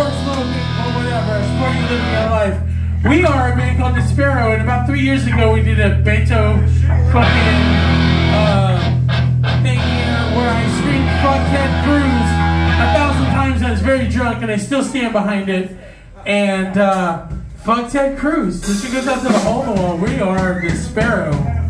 sports little thing or whatever, a sport you live in your life. We are a band called The Sparrow, and about 3 years ago we did a Beto fucking thing here where I screamed "Fuck Ted Cruz" 1,000 times. I was very drunk, and I still stand behind it. And fuck Ted Cruz. This shit goes out to the whole world. We are The Sparrow.